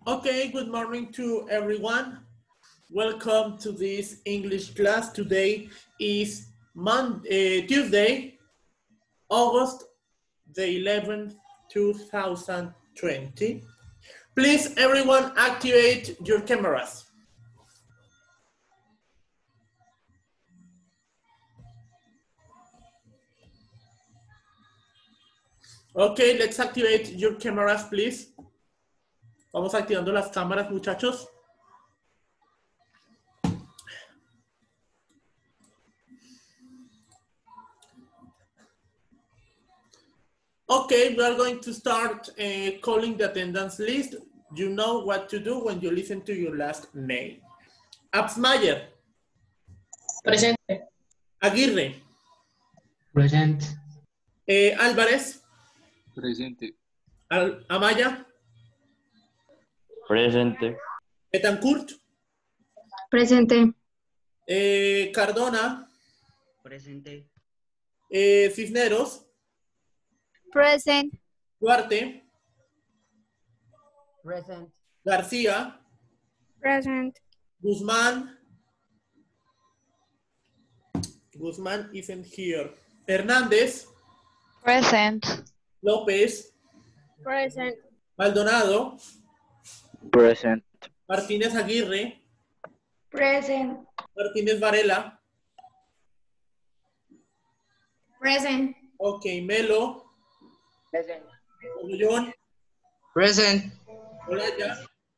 Okay, good morning to everyone. Welcome to this English class. Today is Tuesday, August the 11th, 2020. Please, everyone, activate your cameras. Okay, let's activate your cameras, please. Vamos activando las cámaras, muchachos. Okay, we are going to start calling the attendance list. You know what to do when you listen to your last name. Absmayer. Presente. Aguirre. Present. Álvarez. Presente. Amaya. Presente. Betancourt. Presente. Cardona. Presente. Cisneros. Present. Duarte. Present. García. Present. Guzmán. Guzmán isn't here. Hernández. Present. López. Present. Maldonado. Present. Martínez Aguirre. Present. Martínez Varela. Present. Ok, Melo. Present. John. Present. Olaya.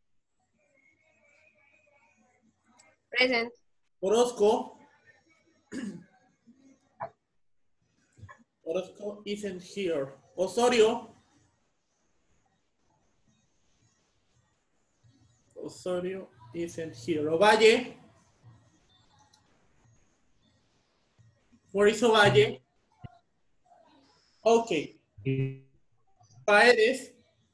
Present. Orozco. Orozco isn't here. Osorio. Osorio isn't here. Ovalle. Where is Ovalle? Okay. Paredes.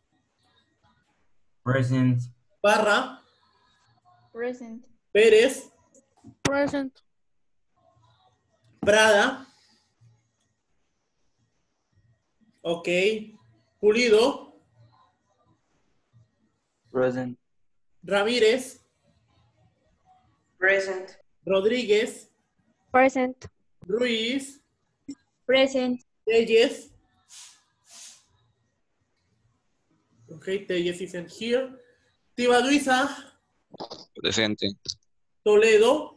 Present. Barra. Present. Pérez. Present. Prada. Ok. Pulido. Present. Ramírez. Present. Rodríguez. Present. Ruiz. Present. Telles. Okay, Telles isn't here. Tibaduiza. Presente. Toledo.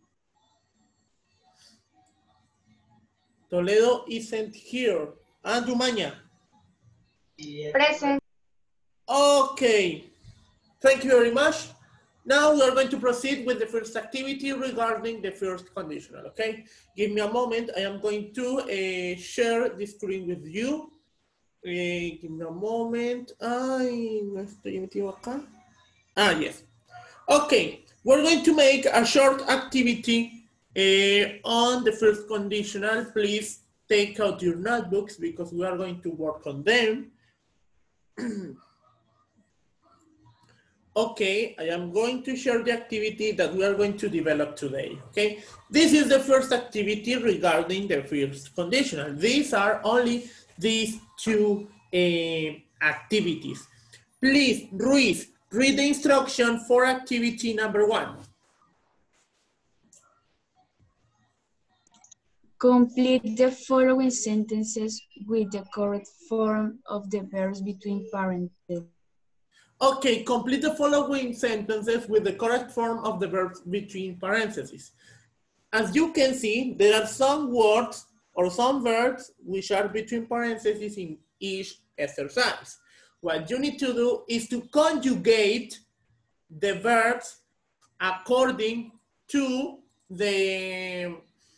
Toledo isn't here. Andrew Maña. Present. Okay. Thank you very much. Now we are going to proceed with the first activity regarding the first conditional, okay? Give me a moment. I am going to share the screen with you. Give me a moment. Ay, no estoy metido acá. Ah, yes. Okay, we're going to make a short activity on the first conditional. Please take out your notebooks because we are going to work on them. Okay, I am going to share the activity that we are going to develop today, okay? This is the first activity regarding the first conditional. These are only these two activities. Please, Ruiz, read the instruction for activity number 1. Complete the following sentences with the correct form of the verbs between parentheses. Okay, complete the following sentences with the correct form of the verbs between parentheses. As you can see, there are some words or some verbs which are between parentheses in each exercise. What you need to do is to conjugate the verbs according to the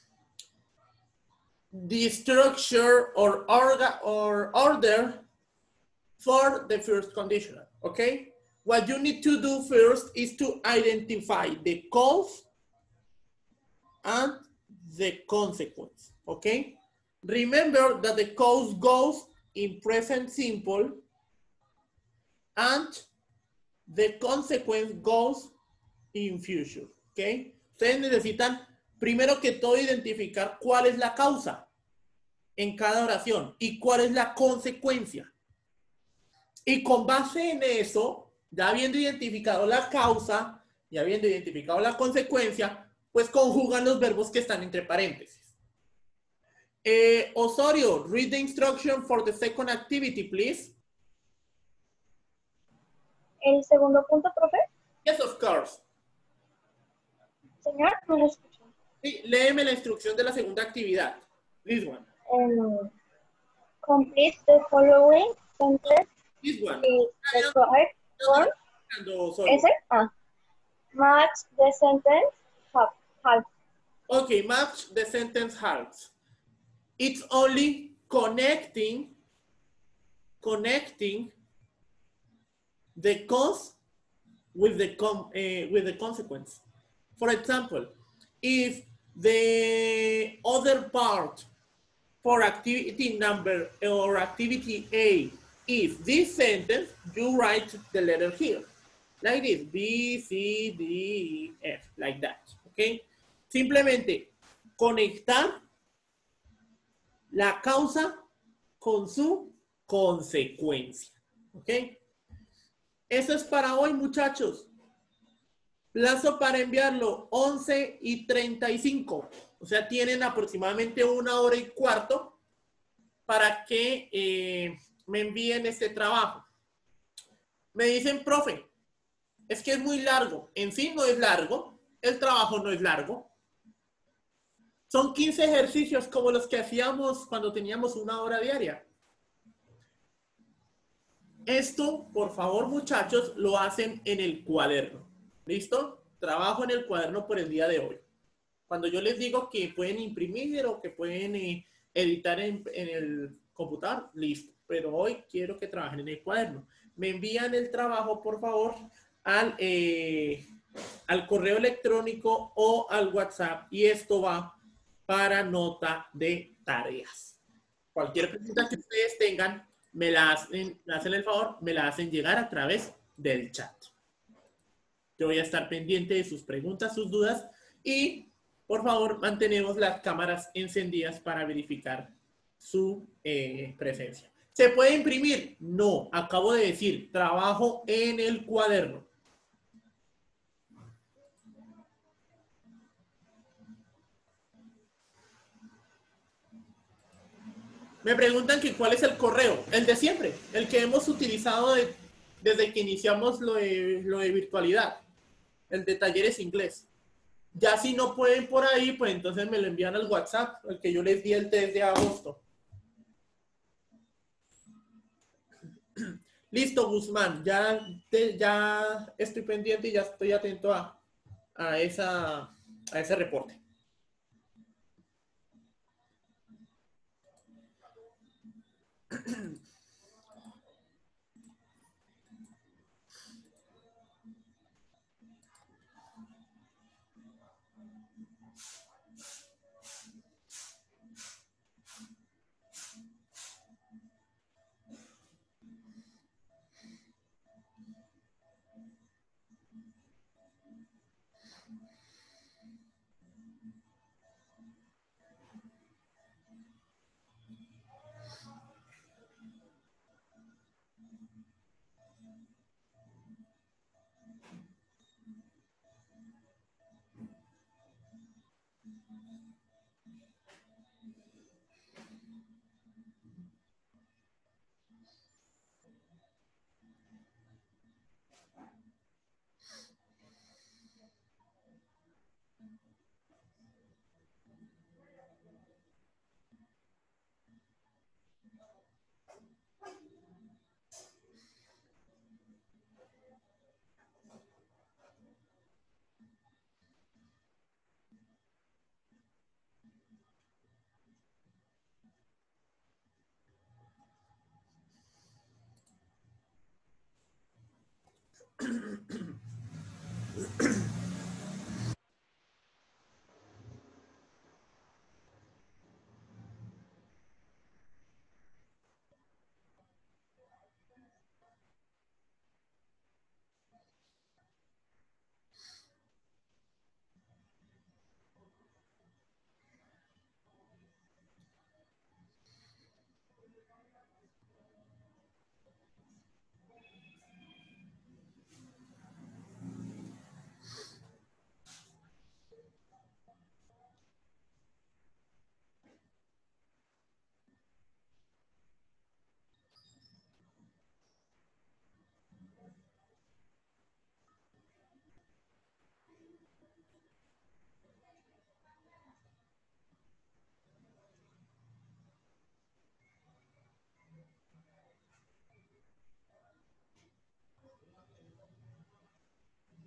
structure or order for the first conditional, okay? What you need to do first is to identify the cause and the consequence, okay? Remember that the cause goes in present simple and the consequence goes in future, okay? Ustedes necesitan, primero que todo, identificar cuál es la causa en cada oración y cuál es la consecuencia. Y con base en eso, Ya habiendo identificado la causa y habiendo identificado la consecuencia, pues conjugan los verbos que están entre paréntesis. Osorio, read the instruction for the second activity, please. El segundo punto, profe. Yes, of course. Señor, no lo escucho. Sí, léeme la instrucción de la segunda actividad. This one. Complete the following sentence This one. with the correct form. Osorio. ¿Ese? Ah. Match the sentence half. Okay, match the sentence halves. It's only connecting the cause with the consequence. For example, if the other part for activity number or activity A is this sentence, you write the letter here. Like this, B, C, D, E, F, like that, okay? Simplemente conectar la causa con su consecuencia, ¿ok? Eso es para hoy, muchachos. Plazo para enviarlo, 11:35. O sea, tienen aproximadamente 1 hora y cuarto para que me envíen este trabajo. Me dicen, profe, es que es muy largo. En sí no es largo. El trabajo no es largo. Son 15 ejercicios como los que hacíamos cuando teníamos 1 hora diaria. Esto, por favor, muchachos, lo hacen en el cuaderno. ¿Listo? Trabajo en el cuaderno por el día de hoy. Cuando yo les digo que pueden imprimir o que pueden editar en el computador, listo. Pero hoy quiero que trabajen en el cuaderno. Me envían el trabajo, por favor, al correo electrónico o al WhatsApp. Y esto va para nota de tareas. Cualquier pregunta que ustedes tengan, me hacen el favor, me la hacen llegar a través del chat. Yo voy a estar pendiente de sus preguntas, sus dudas y, por favor, mantenemos las cámaras encendidas para verificar su presencia. ¿Se puede imprimir? No, acabo de decir, trabajo en el cuaderno. Me preguntan que cuál es el correo. El de siempre, el que hemos utilizado desde que iniciamos lo de virtualidad. El de talleres inglés. Ya si no pueden por ahí, pues entonces me lo envían al WhatsApp, el que yo les di el 3 de agosto. Listo, Guzmán. Ya estoy pendiente y ya estoy atento a ese reporte.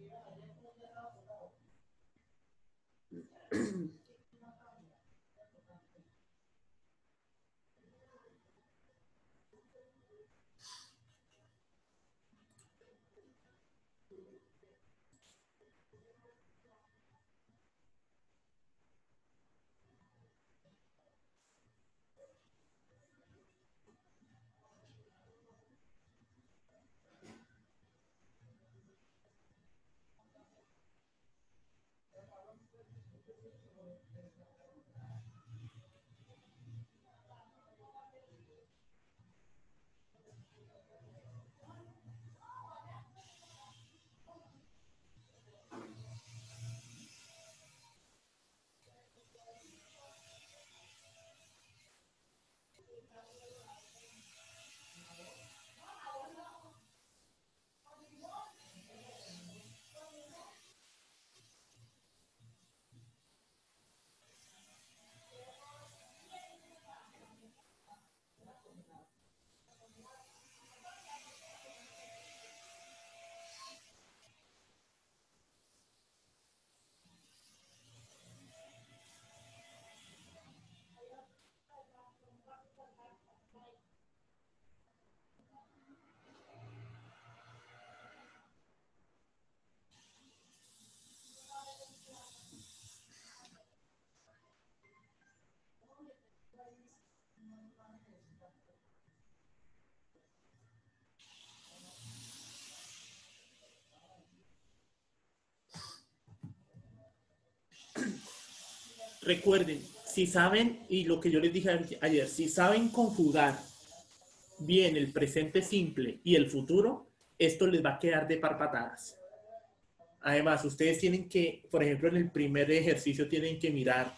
Recuerden, si saben, y lo que yo les dije ayer, si saben conjugar bien el presente simple y el futuro, esto les va a quedar de par patadas. Además, ustedes tienen que, por ejemplo, en el primer ejercicio tienen que mirar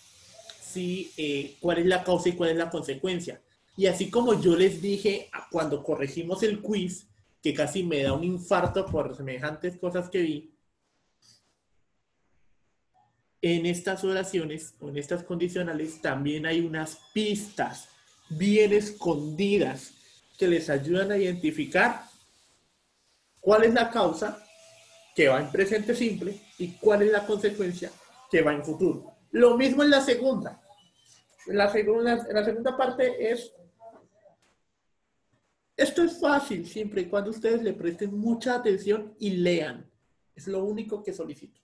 si, cuál es la causa y cuál es la consecuencia. Y así como yo les dije cuando corregimos el quiz, que casi me da un infarto por semejantes cosas que vi, en estas oraciones o en estas condicionales también hay unas pistas bien escondidas que les ayudan a identificar cuál es la causa que va en presente simple y cuál es la consecuencia que va en futuro. Lo mismo en la segunda. En la segunda parte esto es fácil siempre y cuando ustedes le presten mucha atención y lean. Es lo único que solicito.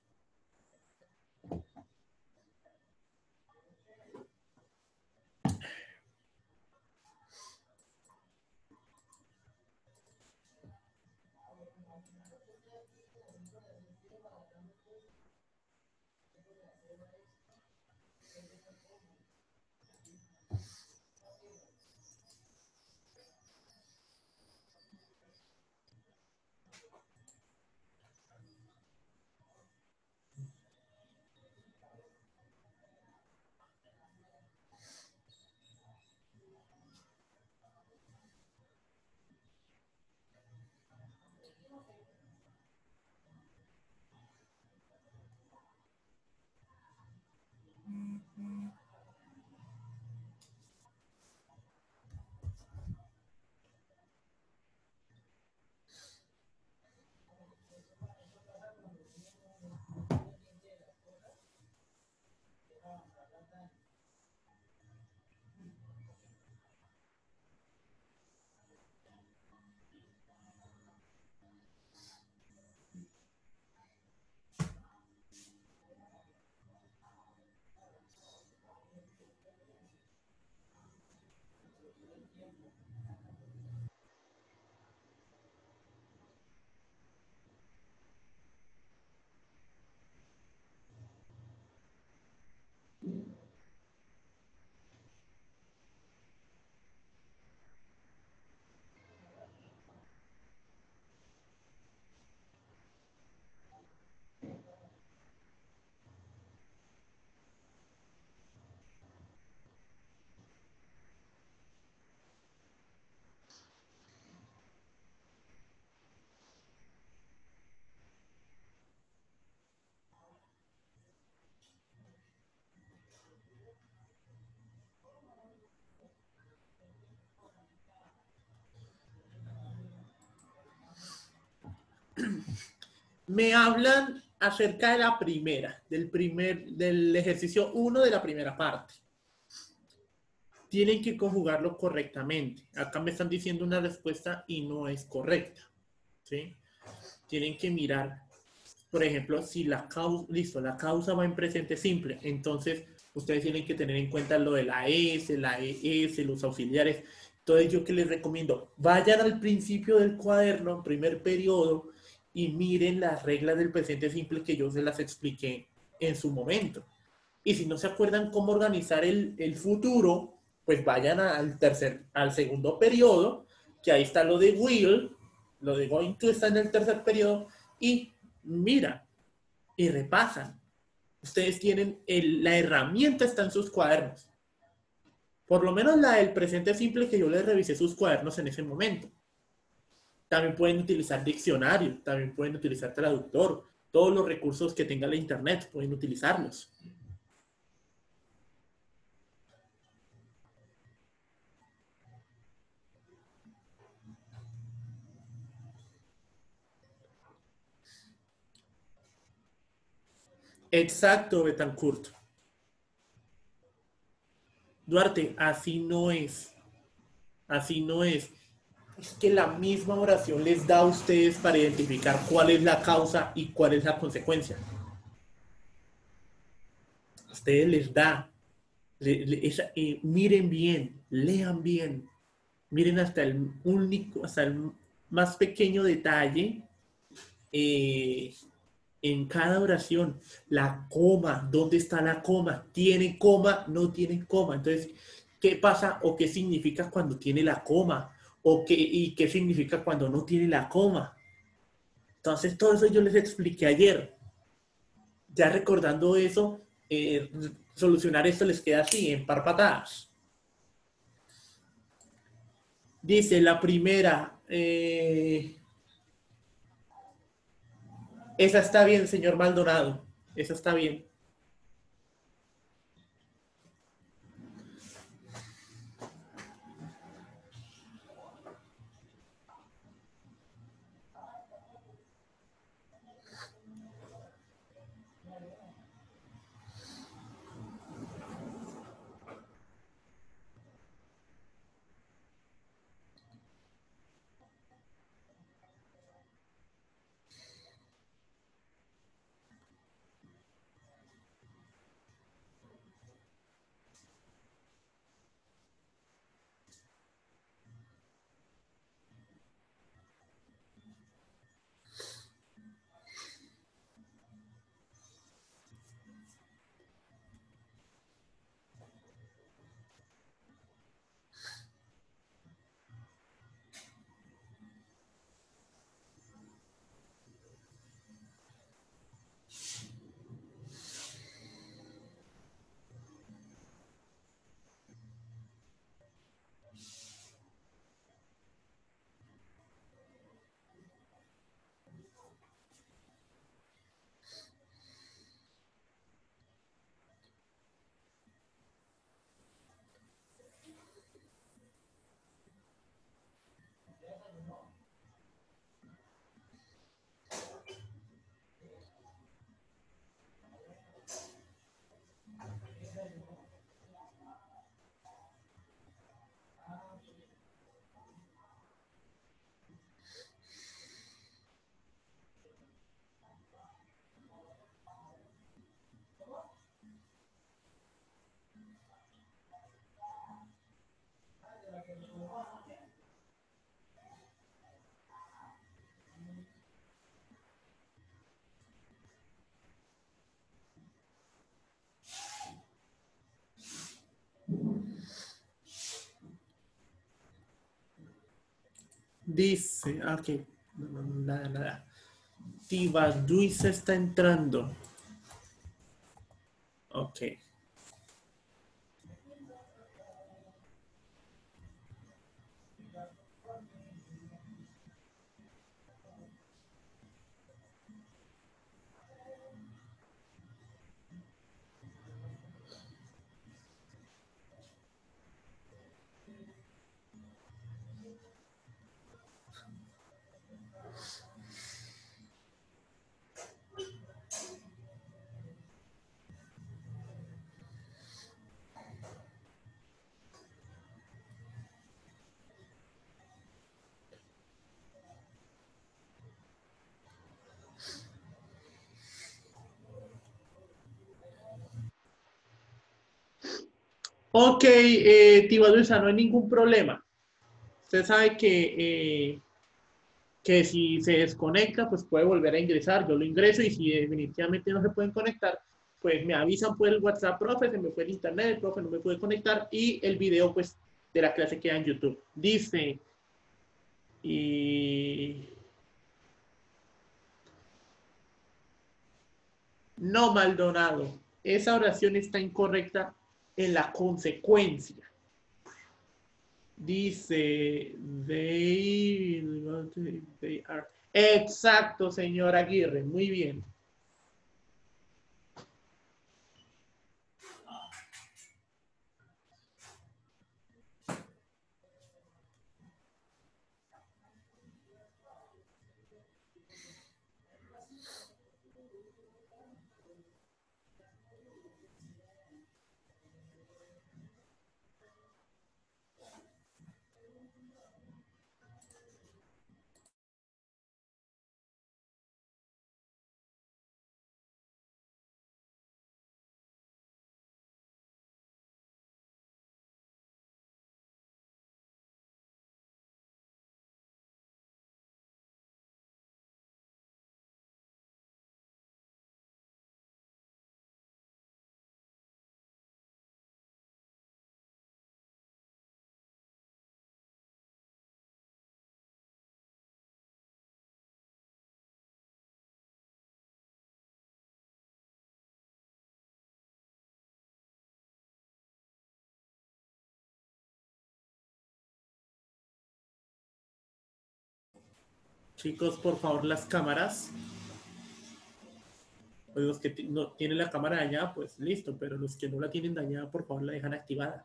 Me hablan acerca de la primera, del ejercicio 1 de la primera parte. Tienen que conjugarlo correctamente. Acá me están diciendo una respuesta y no es correcta, ¿sí? Tienen que mirar, por ejemplo, si la causa va en presente simple, entonces ustedes tienen que tener en cuenta lo de la S, la ES, los auxiliares. Entonces, yo que les recomiendo, vayan al principio del cuaderno, primer periodo, y miren las reglas del presente simple que yo se las expliqué en su momento. Y si no se acuerdan cómo organizar el futuro, pues vayan al segundo periodo, que ahí está lo de will, lo de going to está en el tercer periodo, y miran y repasan. Ustedes tienen la herramienta, está en sus cuadernos. Por lo menos la del presente simple, que yo les revisé sus cuadernos en ese momento. También pueden utilizar diccionario, también pueden utilizar traductor. Todos los recursos que tenga la internet pueden utilizarlos. Exacto, Betancourt. Duarte, así no es. Así no es. Es que la misma oración les da a ustedes para identificar cuál es la causa y cuál es la consecuencia. A ustedes les da. Miren bien, lean bien. Miren hasta hasta el más pequeño detalle en cada oración. La coma, ¿dónde está la coma? ¿Tiene coma? ¿No tiene coma? Entonces, ¿qué pasa o qué significa cuando tiene la coma? ¿Y qué significa cuando no tiene la coma? Entonces, todo eso yo les expliqué ayer. Ya recordando eso, solucionar esto les queda así, en par patadas. Dice la primera, esa está bien, señor Maldonado, esa está bien. Dice, ok, nada. Tiva Luisa está entrando. Ok. Ok, Tía Luisa, no hay ningún problema. Usted sabe que si se desconecta, pues puede volver a ingresar. Yo lo ingreso y si definitivamente no se pueden conectar, pues me avisan por el WhatsApp, profe, se me fue el internet, el profe no me puede conectar y el video, pues, de la clase queda en YouTube. Dice, y... No, Maldonado, esa oración está incorrecta en la consecuencia. Dice, they are. Exacto, señor Aguirre, muy bien. Chicos, por favor, las cámaras. Pues los que no tienen la cámara dañada, pues listo, pero los que no la tienen dañada, por favor, la dejan activada.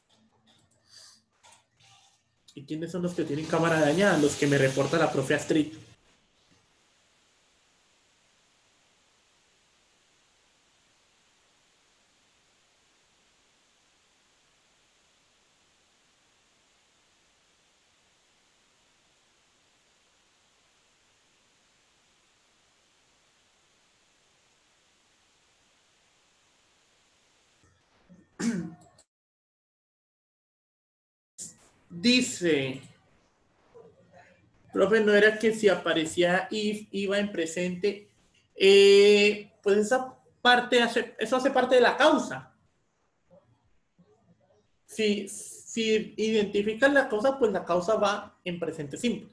¿Y quiénes son los que tienen cámara dañada? Los que me reporta la profe Astrid. Dice, profe, no era que si aparecía if, iba en presente, pues esa parte eso hace parte de la causa. Si identifican la causa, pues la causa va en presente simple.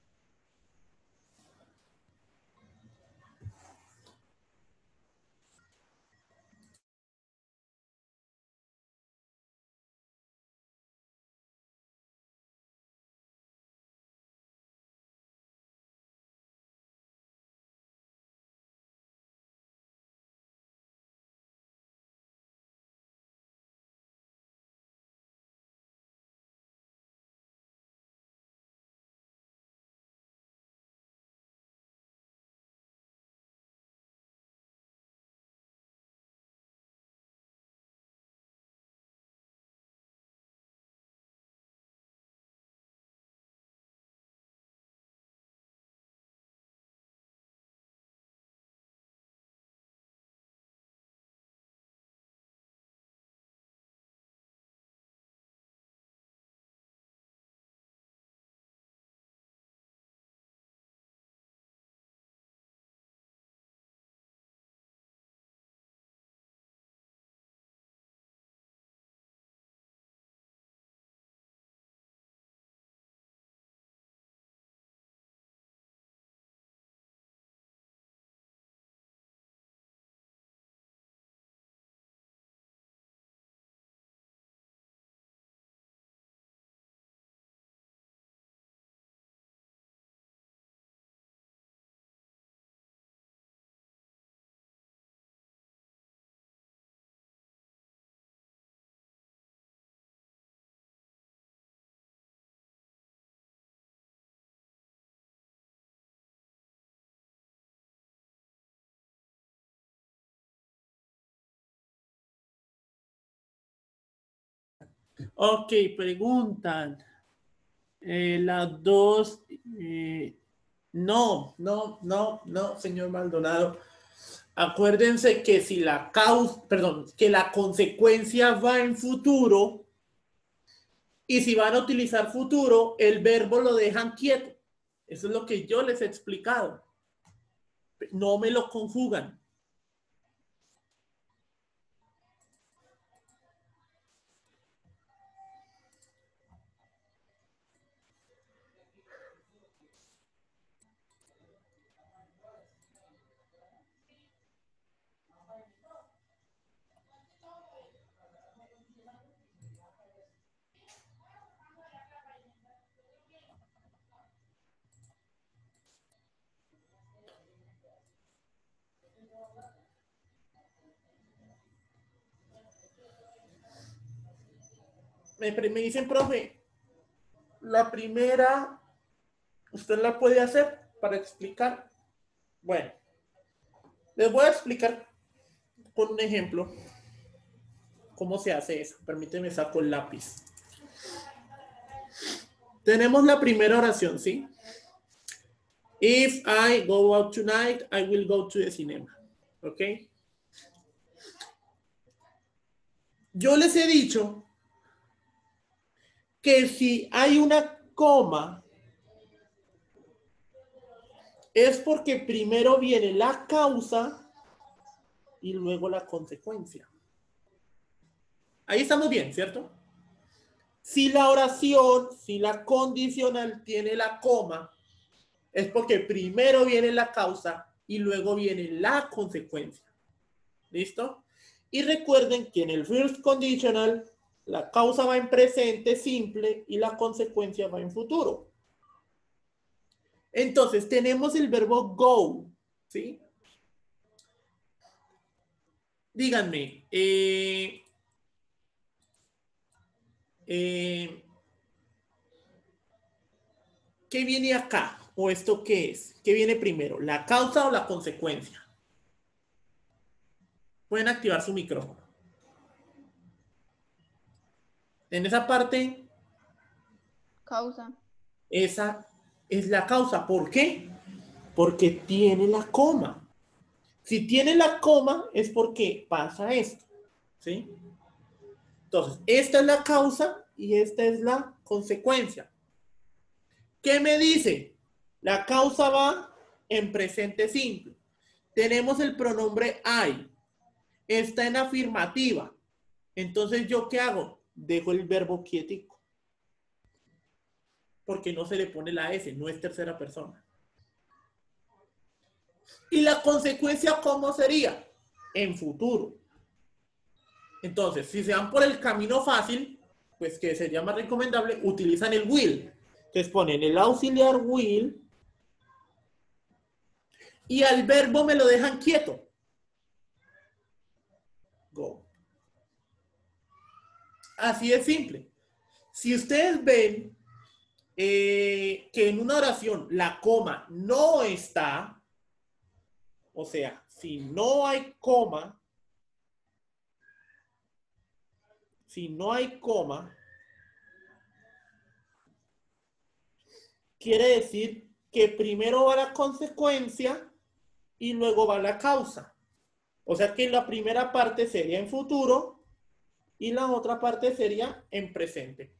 Ok, preguntan. Las dos. No, señor Maldonado. Acuérdense que si la causa, perdón, que la consecuencia va en futuro y si van a utilizar futuro, el verbo lo dejan quieto. Eso es lo que yo les he explicado. No me lo conjugan. Me dicen, profe, la primera, ¿usted la puede hacer para explicar? Bueno, les voy a explicar con un ejemplo cómo se hace eso. Permíteme, saco el lápiz. Tenemos la primera oración, ¿sí? If I go out tonight, I will go to the cinema. ¿Ok? Yo les he dicho que si hay una coma, es porque primero viene la causa y luego la consecuencia. Ahí estamos bien, ¿cierto? Si la oración, si la condicional tiene la coma, es porque primero viene la causa y luego viene la consecuencia. ¿Listo? Y recuerden que en el first conditional, la causa va en presente simple y la consecuencia va en futuro. Entonces, tenemos el verbo go, ¿sí? Díganme, ¿qué viene acá? ¿O esto qué es? ¿Qué viene primero? ¿La causa o la consecuencia? Pueden activar su micrófono. En esa parte, Causa. esa es la causa. ¿Por qué? Porque tiene la coma. Si tiene la coma es porque pasa esto, ¿sí? Entonces, esta es la causa y esta es la consecuencia. ¿Qué me dice? La causa va en presente simple. Tenemos el pronombre I. Está en afirmativa. Entonces, ¿yo qué hago? Dejo el verbo quietico. Porque no se le pone la S, no es tercera persona. ¿Y la consecuencia cómo sería? En futuro. Entonces, si se van por el camino fácil, pues que sería más recomendable, utilizan el will. Entonces ponen el auxiliar will y al verbo me lo dejan quieto. Go. Así de simple. Si ustedes ven que en una oración la coma no está, o sea, si no hay coma, quiere decir que primero va la consecuencia y luego va la causa. O sea que la primera parte sería en futuro y la otra parte sería en presente.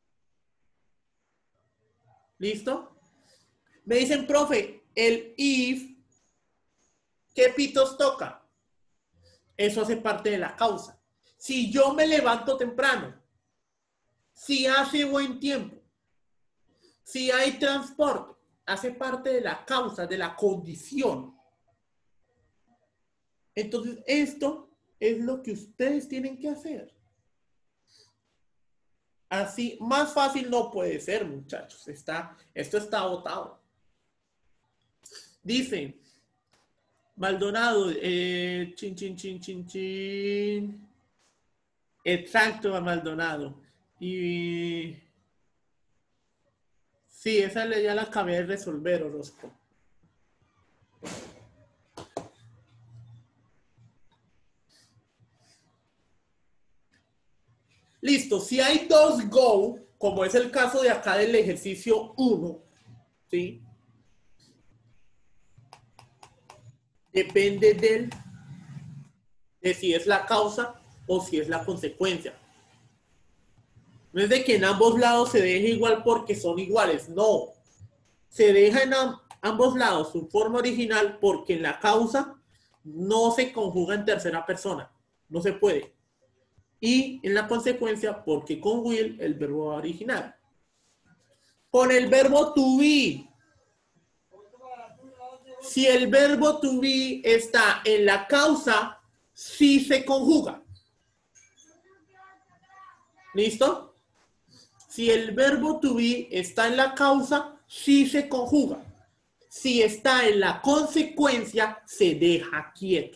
¿Listo? Me dicen, profe, el if, ¿qué pitos toca? Eso hace parte de la causa. Si yo me levanto temprano, si hace buen tiempo, si hay transporte, hace parte de la causa, de la condición. Entonces, esto es lo que ustedes tienen que hacer. Así, más fácil no puede ser, muchachos. Esto está botado. Dice, Maldonado, chin. Exacto, Maldonado. Y sí, esa ya la acabé de resolver, Orozco. Listo, si hay dos go, como es el caso de acá del ejercicio 1, ¿sí? Depende de si es la causa o si es la consecuencia. No es de que en ambos lados se deje igual porque son iguales, no. Se deja en ambos lados su forma original porque en la causa no se conjuga en tercera persona, no se puede. Y en la consecuencia porque con will el verbo va original. Con el verbo to be, si el verbo to be está en la causa, sí se conjuga. ¿Listo? Si el verbo to be está en la causa, sí se conjuga. Si está en la consecuencia, se deja quieto.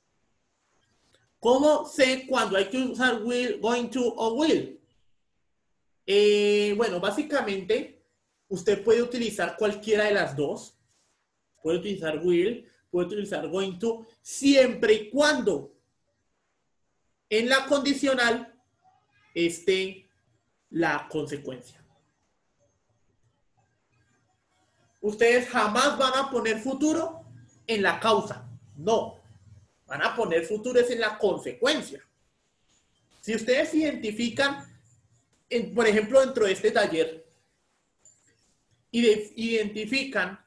¿Cómo sé cuando hay que usar will, going to o will? Bueno, básicamente, usted puede utilizar cualquiera de las dos. Puede utilizar will, puede utilizar going to, siempre y cuando en la condicional esté la consecuencia. Ustedes jamás van a poner futuro en la causa. No. Van a poner futuros en la consecuencia. Si ustedes identifican, por ejemplo, dentro de este taller, identifican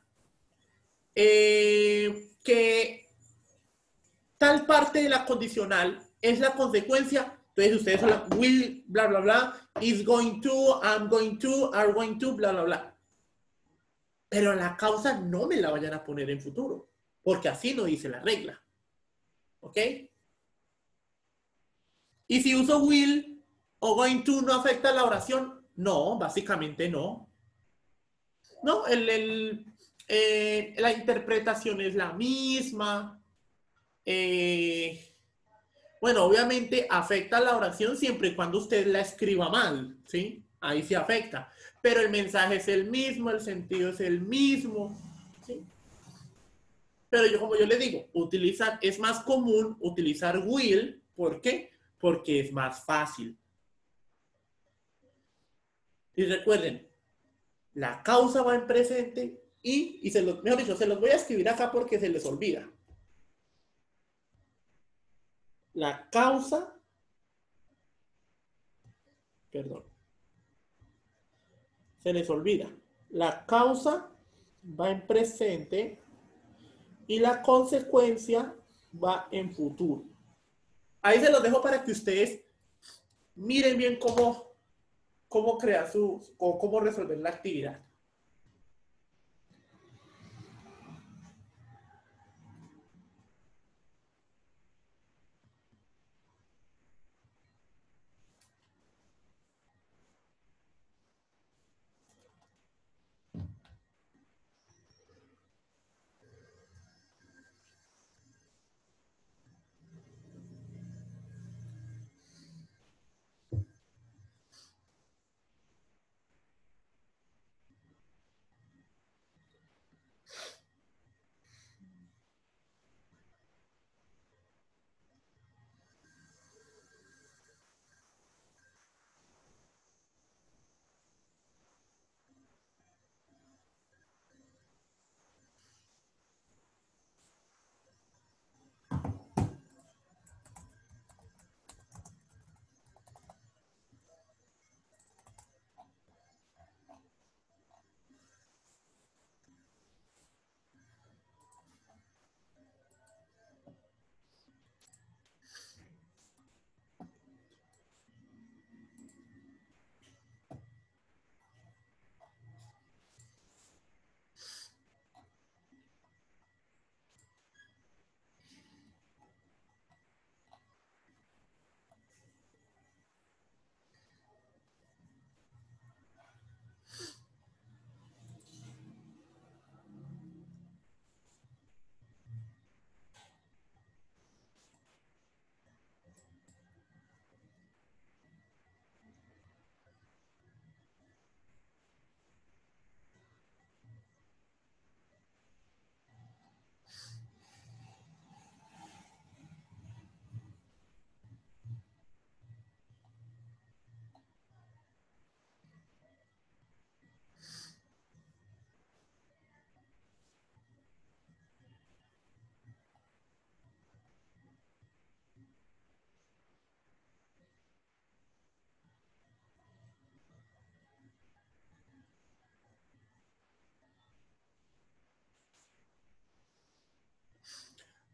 que tal parte de la condicional es la consecuencia, entonces ustedes son will, bla, bla, bla, is going to, I'm going to, are going to, bla, bla, bla. Pero la causa no me la vayan a poner en futuro, porque así no dice la regla. ¿Ok? Y si uso will o going to, ¿no afecta la oración? No, básicamente no. No, la interpretación es la misma. Bueno, obviamente afecta la oración siempre y cuando usted la escriba mal, ¿sí? Ahí sí afecta. Pero el mensaje es el mismo, el sentido es el mismo, ¿sí? Pero como yo le digo, es más común utilizar will. ¿Por qué? Porque es más fácil. Y recuerden, la causa va en presente y mejor dicho, se los voy a escribir acá porque se les olvida. La causa, perdón, se les olvida. La causa va en presente y la consecuencia va en futuro. Ahí se los dejo para que ustedes miren bien cómo crear cómo resolver la actividad.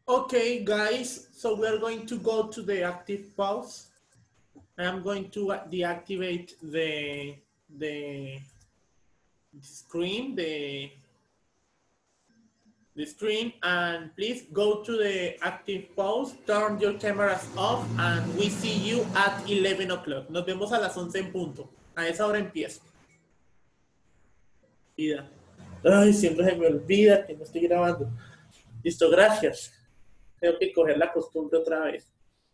Okay, guys, so we are going to go to the active pause. I am going to deactivate the screen, the screen, and please go to the active pause, turn your cameras off, and we see you at 11 o'clock. Nos vemos a las 11 en punto. A esa hora empiezo. Ay, siempre se me olvida que no estoy grabando. Listo, gracias. Tengo que coger la costumbre otra vez.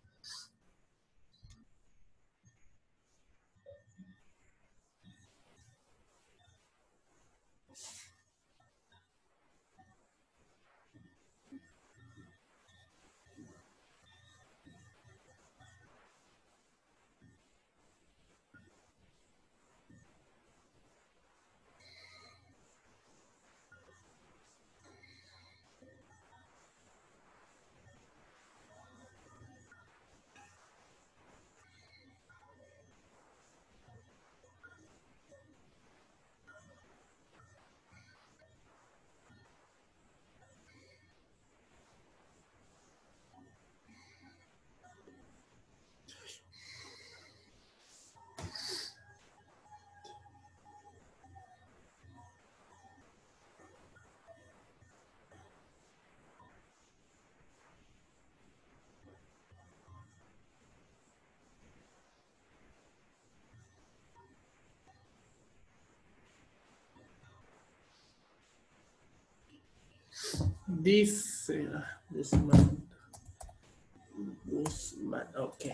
This man, okay.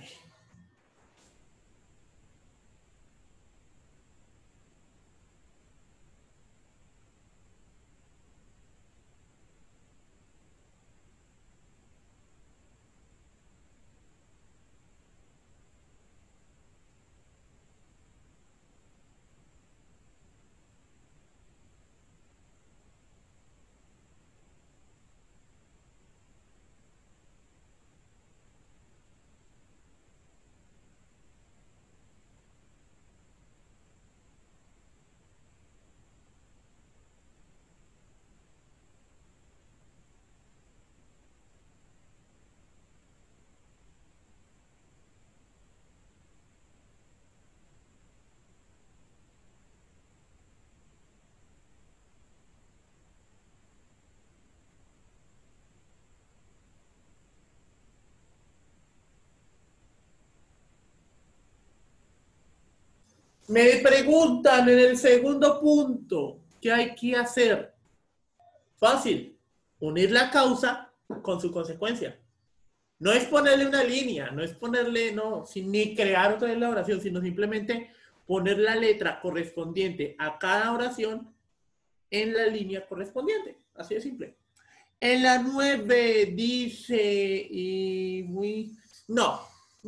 Me preguntan en el segundo punto, ¿qué hay que hacer? Fácil, unir la causa con su consecuencia. No es ponerle una línea, no es ponerle, no, sin ni crear otra vez la oración, sino simplemente poner la letra correspondiente a cada oración en la línea correspondiente. Así de simple. En la 9 dice, no.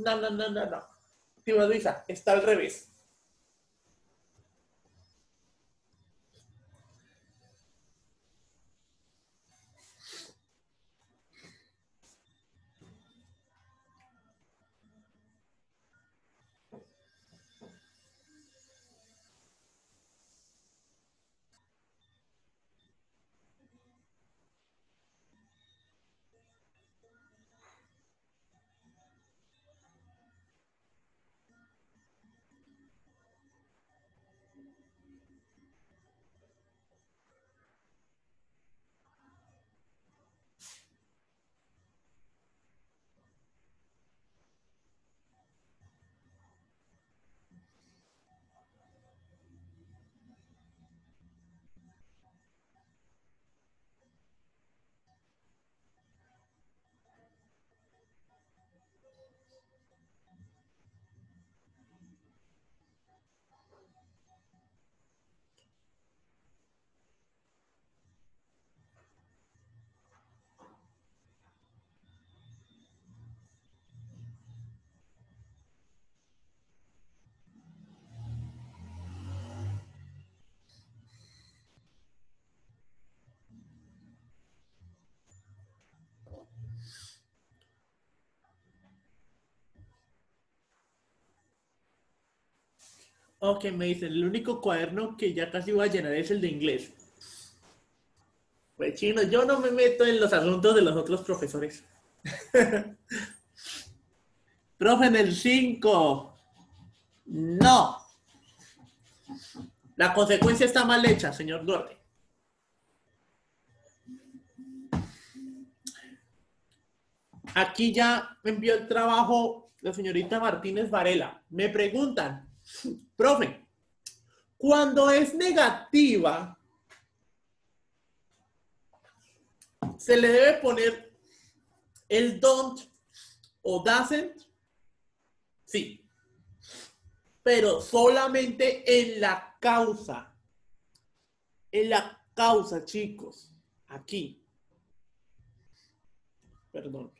Tía Luisa, está al revés. Ok, me dicen, el único cuaderno que ya casi voy a llenar es el de inglés. Pues chino, yo no me meto en los asuntos de los otros profesores. Profe, en el 5. No. La consecuencia está mal hecha, señor Duarte. Aquí ya me envió el trabajo la señorita Martínez Varela. Me preguntan, profe, cuando es negativa, ¿se le debe poner el don't o doesn't? Sí. Pero solamente en la causa. En la causa, chicos. Aquí. Perdón.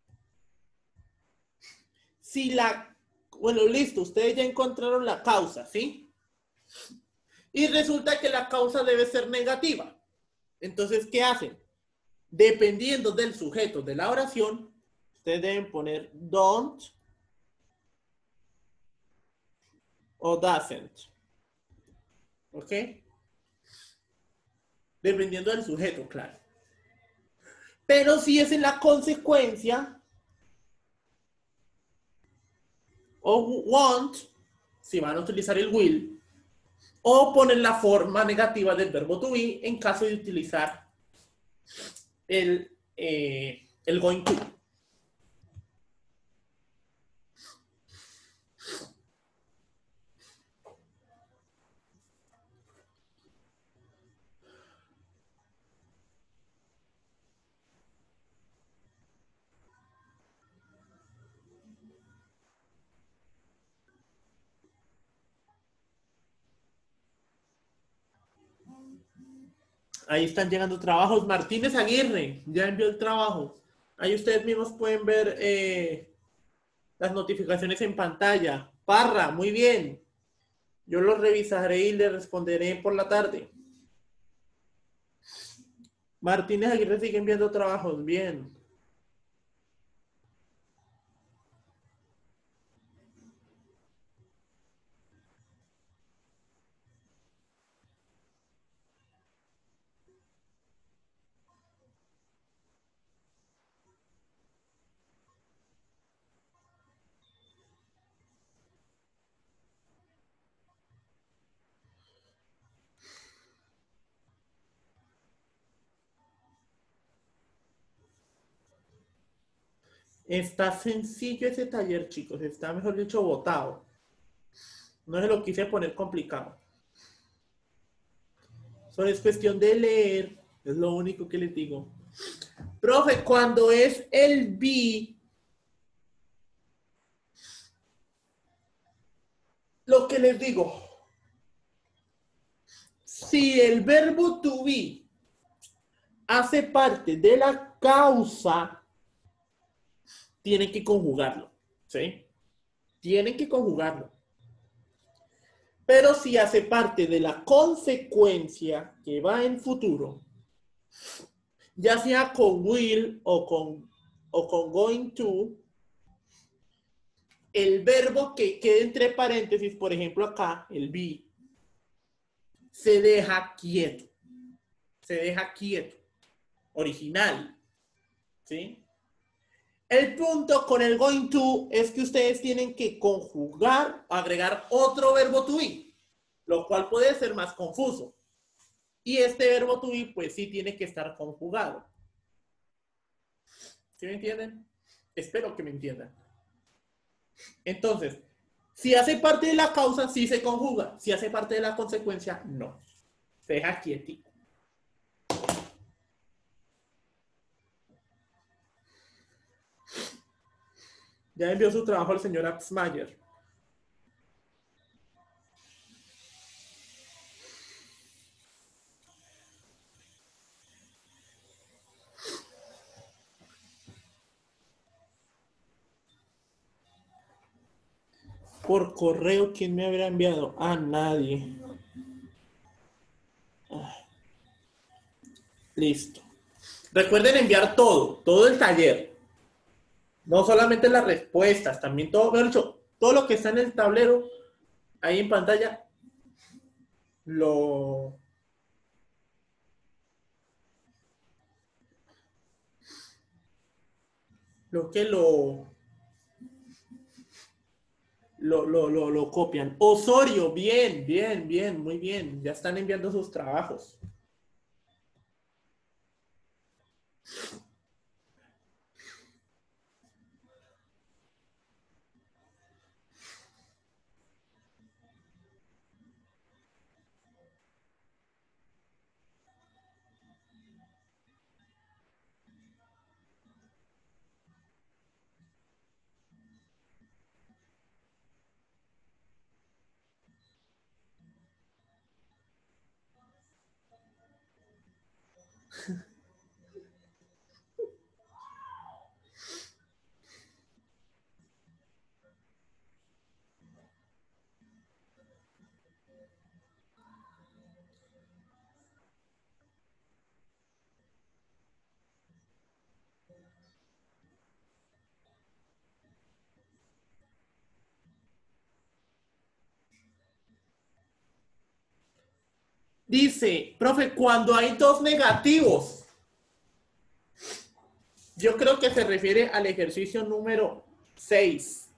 Si bueno, listo, ustedes ya encontraron la causa, ¿sí? Y resulta que la causa debe ser negativa. Entonces, ¿qué hacen? Dependiendo del sujeto de la oración, ustedes deben poner don't o doesn't. ¿Ok? Dependiendo del sujeto, claro. Pero si es en la consecuencia, o want, si van a utilizar el will, o ponen la forma negativa del verbo to be en caso de utilizar el going to. Ahí están llegando trabajos. Martínez Aguirre ya envió el trabajo. Ahí ustedes mismos pueden ver las notificaciones en pantalla. Parra, muy bien. Yo los revisaré y les responderé por la tarde. Martínez Aguirre sigue enviando trabajos. Bien. Está sencillo ese taller, chicos. Está, mejor dicho, botado. No se lo quise poner complicado. Solo es cuestión de leer. Es lo único que les digo. Profe, cuando es el be, lo que les digo, si el verbo to be hace parte de la causa, tienen que conjugarlo, ¿sí? Tienen que conjugarlo. Pero si hace parte de la consecuencia que va en futuro, ya sea con will o con going to, el verbo que quede entre paréntesis, por ejemplo acá, el be, se deja quieto. Se deja quieto. Original. ¿Sí? El punto con el going to es que ustedes tienen que conjugar, agregar otro verbo to be, lo cual puede ser más confuso. Y este verbo to be, pues sí tiene que estar conjugado. ¿Sí me entienden? Espero que me entiendan. Entonces, si hace parte de la causa, sí se conjuga. Si hace parte de la consecuencia, no. Se deja quietito. Ya envió su trabajo el señor Axmayer. Por correo, ¿quién me habrá enviado? Ah, nadie. Listo. Recuerden enviar todo el taller. No solamente las respuestas, también todo, mejor dicho, todo lo que está en el tablero, ahí en pantalla, lo Creo que lo copian. Osorio, bien, bien, bien, muy bien. Ya están enviando sus trabajos. Dice, profe, cuando hay dos negativos. Yo creo que se refiere al ejercicio número 6.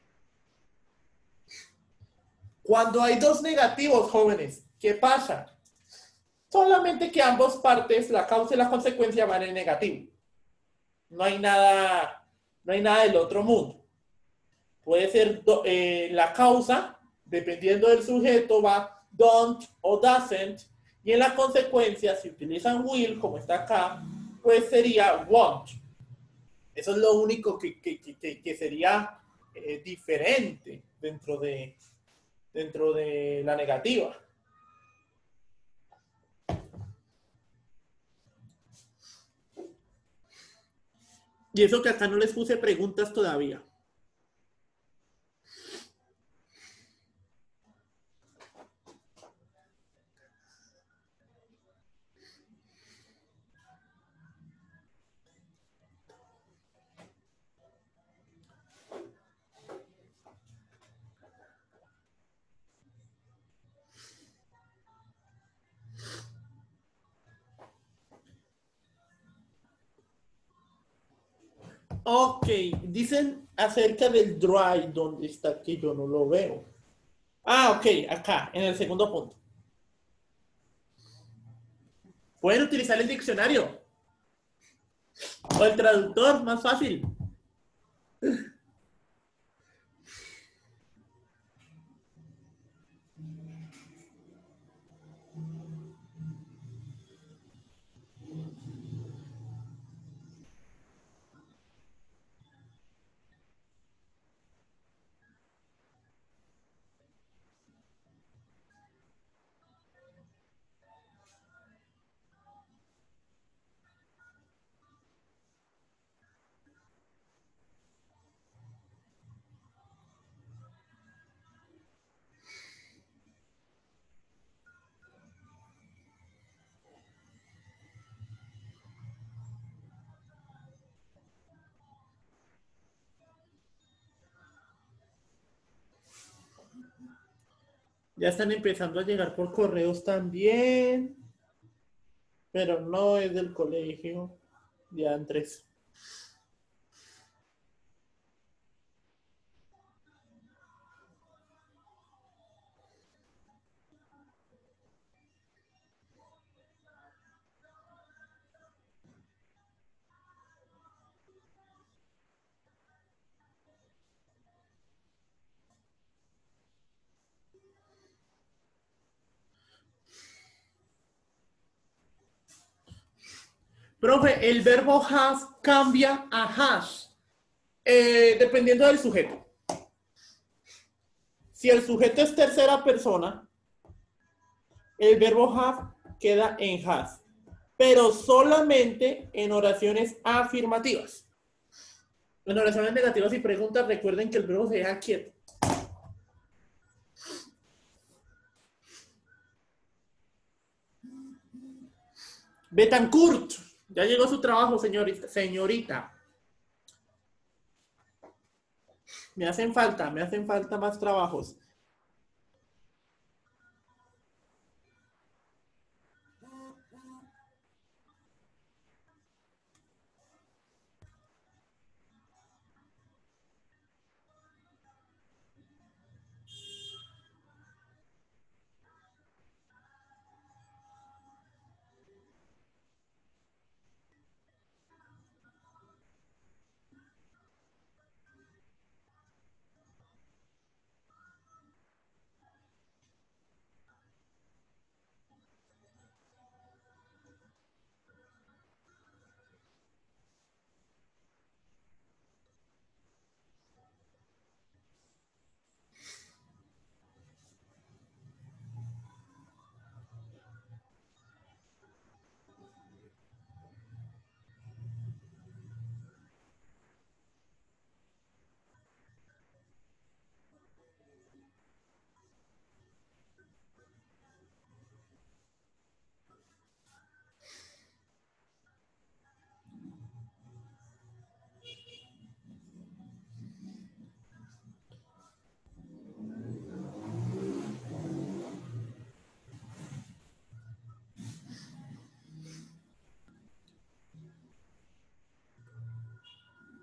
Cuando hay dos negativos, jóvenes, ¿qué pasa? Solamente que ambas partes, la causa y la consecuencia, van en negativo. No hay nada del otro mundo. Puede ser la causa, dependiendo del sujeto, va don't o doesn't, y en la consecuencia, si utilizan will, como está acá, pues sería won't. Eso es lo único que sería diferente dentro de la negativa. Y eso que acá no les puse preguntas todavía. Ok, dicen acerca del dry, ¿dónde está? Que yo no lo veo. Ah, ok, acá, en el segundo punto. Pueden utilizar el diccionario o el traductor, más fácil. Ya están empezando a llegar por correos también, pero no es del colegio. Ya Andrés. Profe, el verbo have cambia a has, dependiendo del sujeto. Si el sujeto es tercera persona, el verbo have queda en has, pero solamente en oraciones afirmativas. En oraciones negativas y preguntas, recuerden que el verbo se deja quieto. Betancourt, ya llegó su trabajo, señorita. Me hacen falta más trabajos.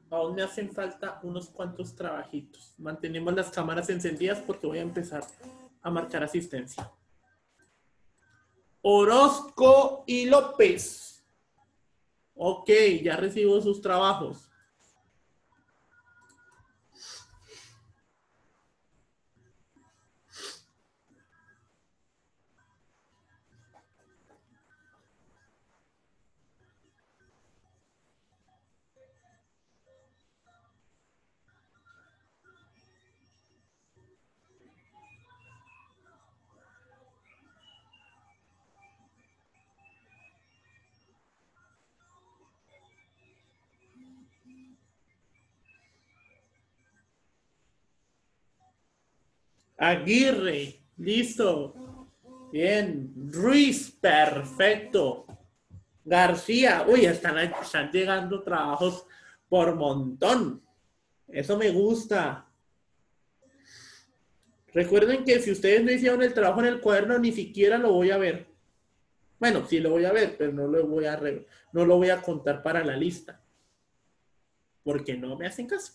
Aún me hacen falta unos cuantos trabajitos. Mantenemos las cámaras encendidas porque voy a empezar a marcar asistencia. Orozco y López. Ok, ya recibo sus trabajos. Aguirre, listo. Bien. Ruiz, perfecto. García, uy, están llegando trabajos por montón. Eso me gusta. Recuerden que si ustedes no hicieron el trabajo en el cuaderno, ni siquiera lo voy a ver. Bueno, sí lo voy a ver, pero no lo voy a contar para la lista. Porque no me hacen caso.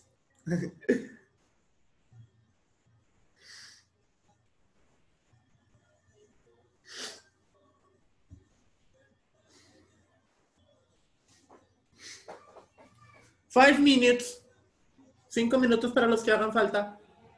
5 minutes. 5 minutos para los que hagan falta.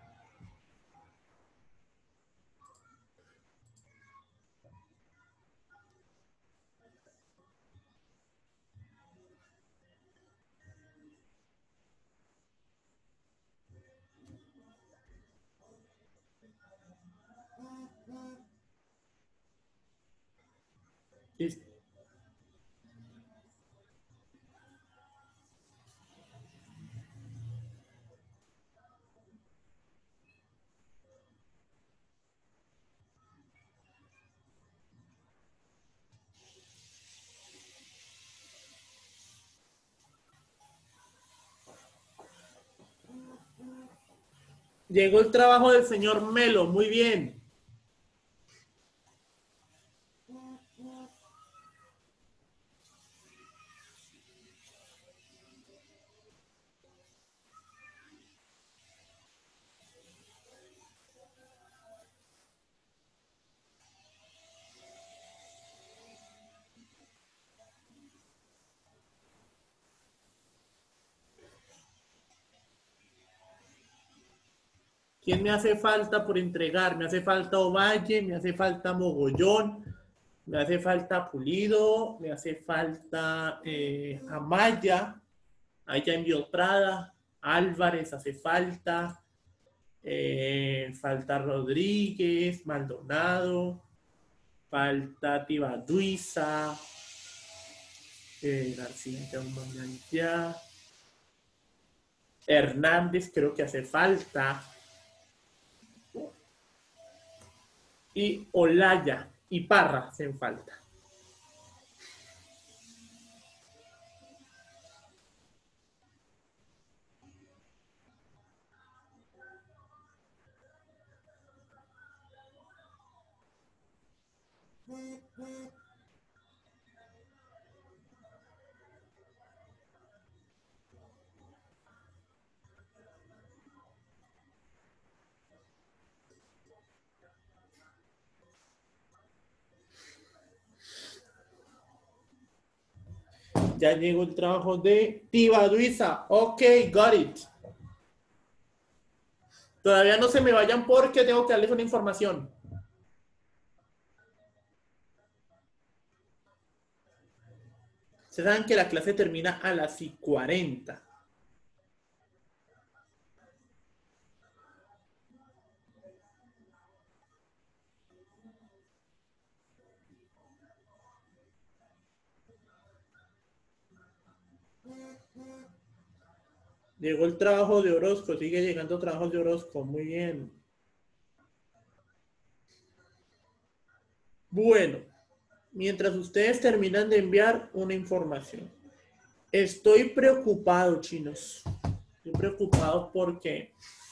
Listo. Llegó el trabajo del señor Melo, muy bien. ¿Quién me hace falta por entregar? Me hace falta Ovalle, me hace falta Mogollón, me hace falta Pulido, me hace falta Amaya, Aya envió Prada, Álvarez hace falta, falta Rodríguez, Maldonado, falta Tibaduiza, García ya, Hernández creo que hace falta. Y Olaya y Parra hacen falta. Ya llegó el trabajo de Tibaduiza. Ok, got it. Todavía no se me vayan porque tengo que darles una información. Se saben que la clase termina a las 40. Llegó el trabajo de Orozco, sigue llegando trabajos de Orozco, muy bien. Bueno, mientras ustedes terminan de enviar una información. Estoy preocupado, chinos. Estoy preocupado porque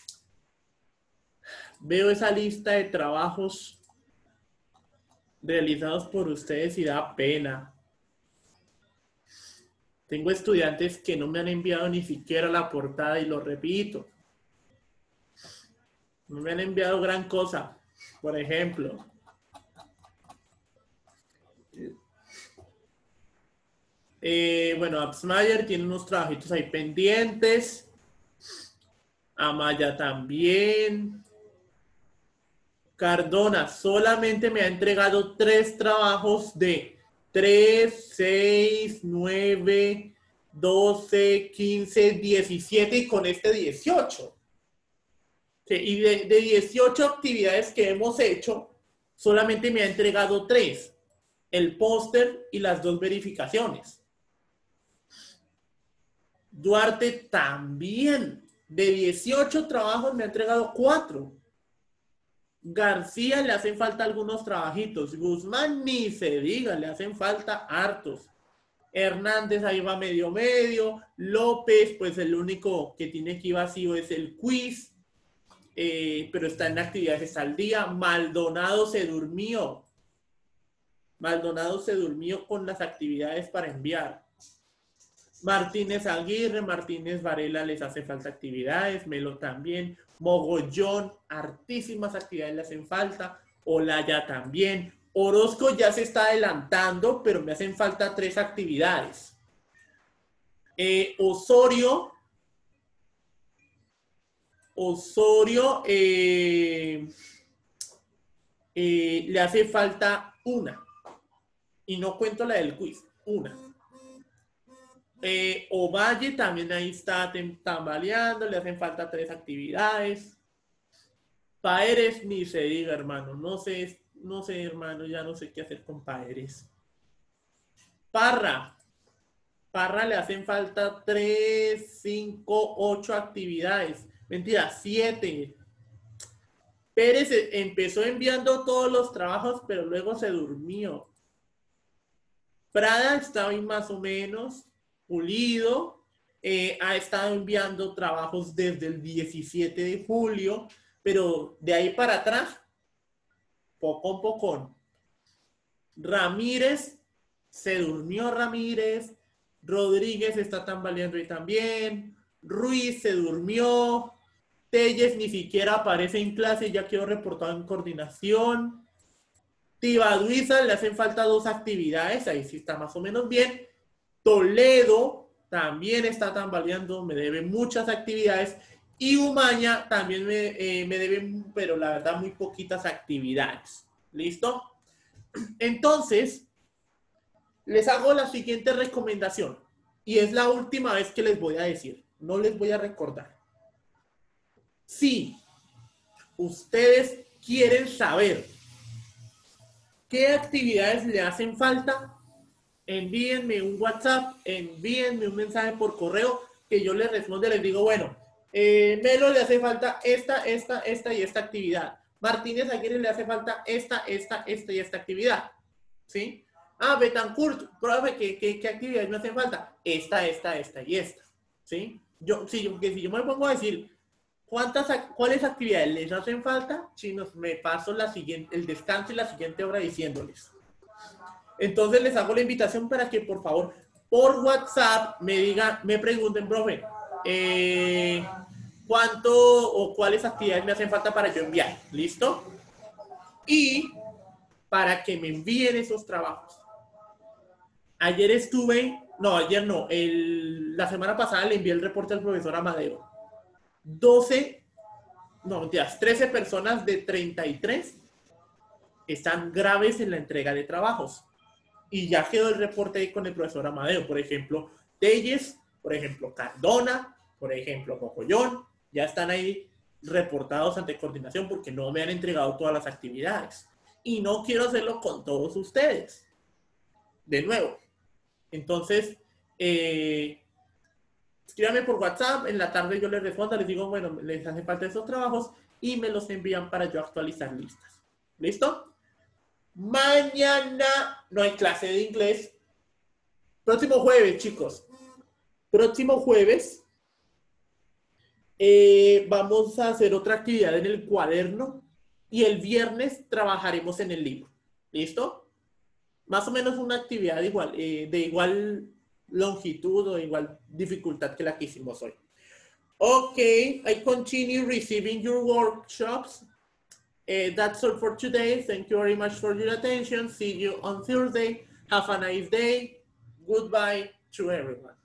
veo esa lista de trabajos realizados por ustedes y da pena. Tengo estudiantes que no me han enviado ni siquiera la portada y lo repito. No me han enviado gran cosa. Por ejemplo, bueno, Absmayer tiene unos trabajitos ahí pendientes. Amaya también. Cardona solamente me ha entregado 3 trabajos de 3, 6, 9, 12, 15, 17 y con este 18. Sí, y de 18 actividades que hemos hecho, solamente me ha entregado 3. El póster y las 2 verificaciones. Duarte también. De 18 trabajos me ha entregado 4. García le hacen falta algunos trabajitos. Guzmán ni se diga, le hacen falta hartos. Hernández ahí va medio. López, pues el único que tiene aquí vacío es el quiz. Pero está en actividades al día. Maldonado se durmió. Maldonado se durmió con las actividades para enviar. Martínez Aguirre, Martínez Varela les hace falta actividades, Melo también, Mogollón, hartísimas actividades le hacen falta, Olaya también, Orozco ya se está adelantando, pero me hacen falta 3 actividades. Osorio le hace falta 1, y no cuento la del quiz, 1. Ovalle también ahí está tambaleando, le hacen falta 3 actividades. Paeres ni se diga, hermano, no sé, hermano, ya no sé qué hacer con Paeres. Parra le hacen falta 3, 5, 8 actividades. Mentira, 7. Pérez empezó enviando todos los trabajos, pero luego se durmió. Prada está ahí más o menos. Pulido ha estado enviando trabajos desde el 17 de julio, pero de ahí para atrás, poco. Ramírez, se durmió Ramírez. Rodríguez está tambaleando ahí también. Ruiz se durmió. Telles ni siquiera aparece en clase, ya quedó reportado en coordinación. Tibaduiza le hacen falta 2 actividades, ahí sí está más o menos bien. Toledo también está tambaleando, me debe muchas actividades. Y Umaña también me debe, pero la verdad, muy poquitas actividades. ¿Listo? Entonces, les hago la siguiente recomendación. Y es la última vez que les voy a decir. No les voy a recordar. Si ustedes quieren saber qué actividades le hacen falta, envíenme un WhatsApp, envíenme un mensaje por correo que yo les respondo y les digo, bueno, Melo le hace falta esta y esta actividad. Martínez Aguirre le hace falta esta y esta actividad. ¿Sí? Betancourt, profe, ¿qué actividades me hacen falta? Esta y esta. ¿Sí? Si yo me pongo a decir cuáles actividades les hacen falta, chinos, me paso el descanso y la siguiente hora diciéndoles. Entonces les hago la invitación para que por favor por WhatsApp me pregunten, profe, cuánto o cuáles actividades me hacen falta para yo enviar. ¿Listo? Y para que me envíen esos trabajos. La semana pasada le envié el reporte al profesor Amadeo. 13 personas de 33 están graves en la entrega de trabajos. Y ya quedó el reporte ahí con el profesor Amadeo. Por ejemplo, Telles, por ejemplo, Cardona, por ejemplo, Mogollón, ya están ahí reportados ante coordinación porque no me han entregado todas las actividades. Y no quiero hacerlo con todos ustedes. De nuevo. Entonces, escríbanme por WhatsApp, en la tarde yo les respondo, les digo, bueno, les hace falta esos trabajos y me los envían para yo actualizar listas. ¿Listo? Mañana no hay clase de inglés. Próximo jueves, chicos. Próximo jueves vamos a hacer otra actividad en el cuaderno y el viernes trabajaremos en el libro. ¿Listo? Más o menos una actividad igual, longitud o igual dificultad que la que hicimos hoy. Okay, I continue receiving your workshops. That's all for today. Thank you very much for your attention. See you on Thursday. Have a nice day. Goodbye to everyone.